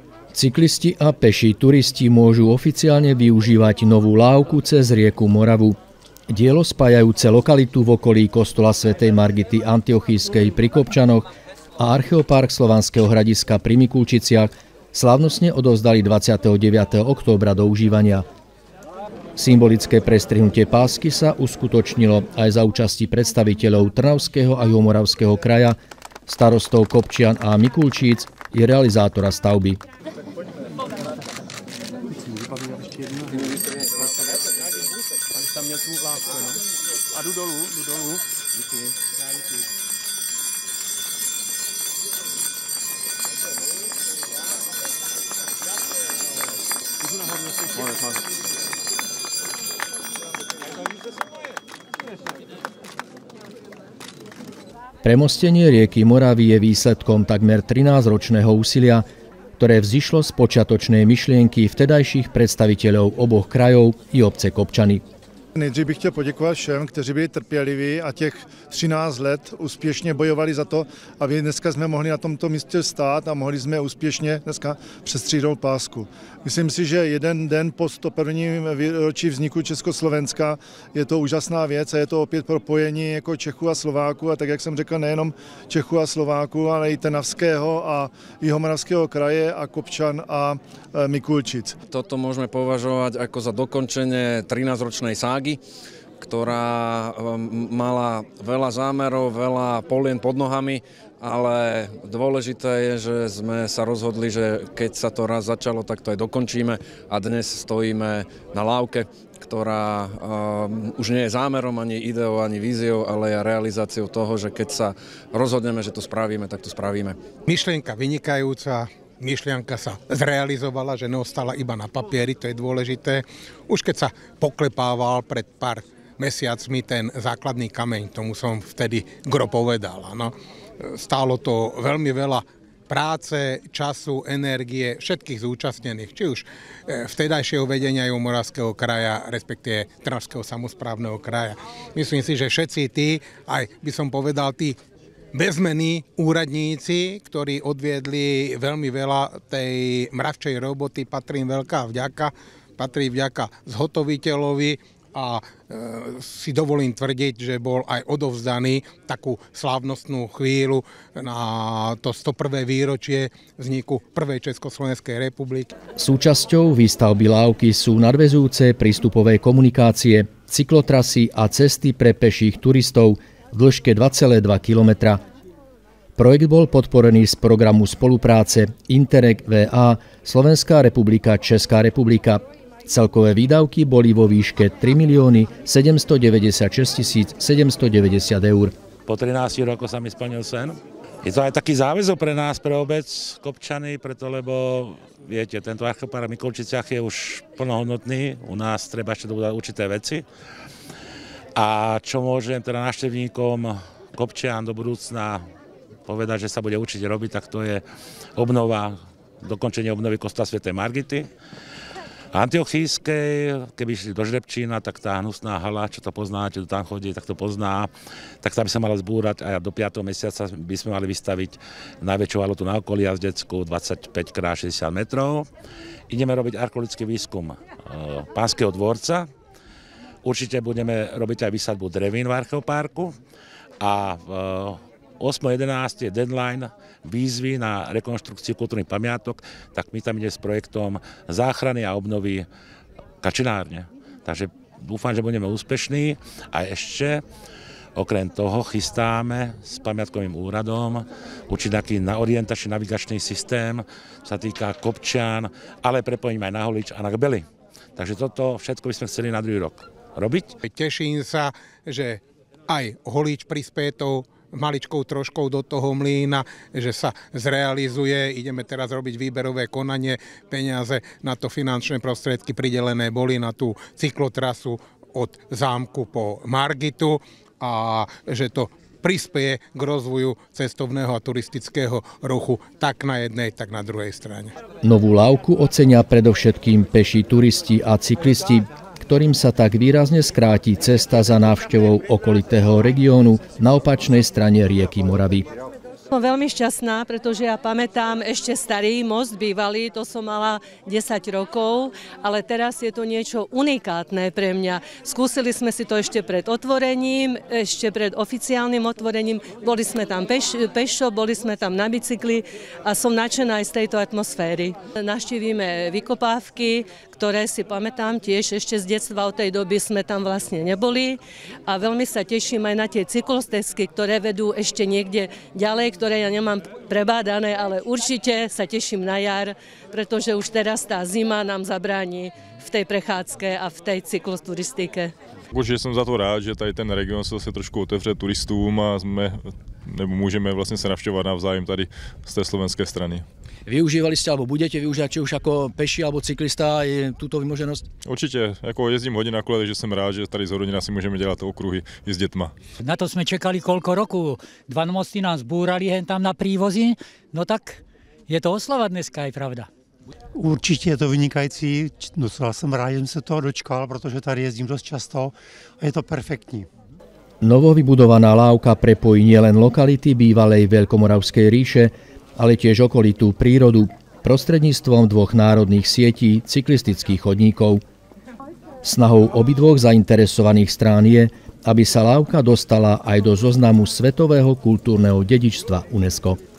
Cyklisti a peší turisti môžu oficiálne využívať novú lávku cez rieku Moravu. Dielo spájajúce lokalitu v okolí kostola svätej Margity Antiochískej pri Kopčanoch a archeopark Slovanského hradiska pri Mikulčiciach slávnostne odovzdali 29. októbra do užívania. Symbolické prestrihnutie pásky sa uskutočnilo aj za účasti predstaviteľov Trnavského a Juhomoravského kraja, starostov Kopčian a Mikulčíc i realizátora stavby. A jdu dolů. Díky. Premostenie rieky Moravy je výsledkom takmer 13-ročného úsilia, ktoré vzýšlo z počiatočnej myšlienky vtedajších predstaviteľov oboch krajov i obce Kopčany. Nejdřív bych chtěl poděkovat všem, kteří byli trpěliví a těch 13 let úspěšně bojovali za to, aby dneska jsme mohli na tomto místě stát a mohli jsme úspěšně dneska přestříhnout pásku. Myslím si, že jeden den po 101. výročí vzniku Československa je to úžasná věc a je to opět propojení jako Čechů a Slováků a tak, jak jsem řekl, nejenom Čechů a Slováků, ale i Trnavského a Jihomoravského kraje a Kopčan a Mikulčic. Toto môžeme považovať ako za dokončenie 13-ročnej ságy, ktorá mala veľa zámerov, veľa polien pod nohami, ale dôležité je, že sme sa rozhodli, že keď sa to raz začalo, tak to aj dokončíme a dnes stojíme na lávke, ktorá už nie je zámerom, ani ideou, ani víziou, ale je realizáciou toho, že keď sa rozhodneme, že to spravíme, tak to spravíme. Myšlienka vynikajúca. Myšlienka sa zrealizovala, že neostala iba na papieri, to je dôležité. Už keď sa poklepával pred pár mesiacmi ten základný kameň, tomu som vtedy gro povedal. No. Stálo to veľmi veľa práce, času, energie všetkých zúčastnených, či už vtedajšieho vedenia Juhomoravského kraja, respektíve Trnavského samosprávneho kraja. Myslím si, že všetci tí, aj by som povedal tí bezmenní úradníci, ktorí odviedli veľmi veľa tej mravčej roboty, patrí im veľká vďaka, patrí vďaka zhotoviteľovi a si dovolím tvrdiť, že bol aj odovzdaný takú slávnostnú chvíľu na to 101. výročie vzniku prvej Československej republiky. Súčasťou výstavby lávky sú nadväzujúce prístupové komunikácie, cyklotrasy a cesty pre peších turistov v dĺžke 2,2 kilometra. Projekt bol podporený z programu spolupráce Interreg VA Slovenská republika Česká republika. Celkové výdavky boli vo výške 3 796 790 eur. Po 13 rokoch sa mi splnil sen. Je to aj taký záväzok pre nás, pre obec Kopčany, preto lebo viete, tento archeopark v Mikulčiciach je už plnohodnotný. U nás treba ešte dodať určité veci. A čo môžem teda návštevníkom Kopčian do budúcna povedať, že sa bude určite robiť, tak to je obnova, dokončenie obnovy kostola svätej Margity. Antiochískej, keby išli do Žrebčína, tak tá hnusná hala, čo to poznáte, kto tam chodí, tak to pozná, tak tá by sa mala zbúrať a do 5. mesiaca by sme mali vystaviť najväčšiu halu tu na okolí jazdeckú 25x60 metrov. Ideme robiť archeologický výskum Pánskeho dvorca. Určite budeme robiť aj vysadbu drevín v archeoparku a 8.11. je deadline výzvy na rekonštrukciu kultúrnych pamiatok, tak my tam ide s projektom záchrany a obnovy kačinárne. Takže dúfam, že budeme úspešní a ešte okrem toho chystáme s pamiatkovým úradom určitý orientačný navigačný systém, sa týka Kopčian, ale prepojím aj na Holič a na Gbely. Takže toto všetko by sme chceli na druhý rok robiť. Teším sa, že aj Holíč prispie tou maličkou troškou do toho mlýna, že sa zrealizuje. Ideme teraz robiť výberové konanie, peniaze na to finančné prostriedky pridelené boli na tú cyklotrasu od zámku po Margitu a že to prispieje k rozvoju cestovného a turistického ruchu tak na jednej, tak na druhej strane. Novú lávku ocenia predovšetkým peší turisti a cyklisti, ktorým sa tak výrazne skráti cesta za návštevou okolitého regiónu na opačnej strane rieky Moravy. Som veľmi šťastná, pretože ja pamätám ešte starý most bývalý, to som mala 10 rokov, ale teraz je to niečo unikátne pre mňa. Skúsili sme si to ešte pred otvorením, ešte pred oficiálnym otvorením. Boli sme tam pešo, boli sme tam na bicykli a som nadšená aj z tejto atmosféry. Navštívime vykopávky, ktoré si pamätám tiež ešte z detstva, od tej doby sme tam vlastne neboli a veľmi sa teším aj na tie cyklostezky, ktoré vedú ešte niekde ďalej, ktoré ja nemám prebádané, ale určite sa teším na jar, pretože už teraz tá zima nám zabráni v tej prechádzke a v tej cykloturistike. Určitě jsem za to rád, že tady ten region se zase trošku otevře turistům a můžeme vlastně se navštěvovat navzájem tady z té slovenské strany. Využívali ste alebo budete využívať či už ako peši alebo cyklista aj túto vymoženosť? Určitě, jako jezdím hodně na kole, takže jsem rád, že tady z rodina si můžeme dělat okruhy i s dětma. Na to jsme čekali koľko rokov. 2 mosty nás búrali hen tam na prívozi, no tak je to oslava dneska, je pravda. Určitě je to vynikající, docela jsem rád, že jsem se toho dočkal, protože tady jezdím dost často a je to perfektní. Novovybudovaná lávka prepojí nielen lokality bývalej Veľkomoravskej ríše, ale tiež okolitú prírodu prostredníctvom 2 národných sietí cyklistických chodníkov. Snahou obidvoch zainteresovaných strán je, aby sa lávka dostala aj do zoznamu svetového kultúrneho dedičstva UNESCO.